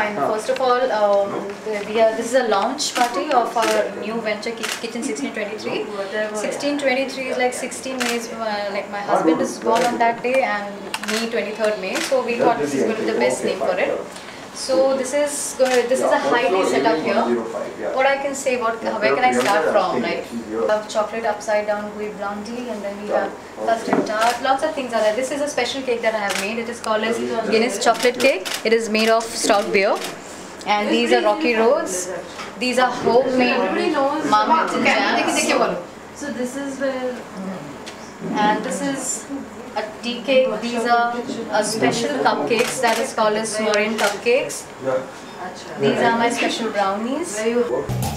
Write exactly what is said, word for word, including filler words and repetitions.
fine. First of all, um, we are, this is a launch party of our new venture, Kitchen sixteen twenty-three. sixteen twenty-three is like sixteen May, uh, like my husband is born on that day and me twenty-third May. So we thought this is going to be the best name for it. So this is going to, this is a high-tea setup here. What I can say, what where can I start from? Like we have chocolate upside down gooey blondie, and then we have custard tart. Lots of things are there. This is a special cake that I have made. It is called as Guinness chocolate cake. It is made of stout beer, and these are Rocky Roads. These are homemade marmalades and jams. So this is where, and this is a tea cake. These are a special cupcakes that is called as Moraine cupcakes. These are my special brownies.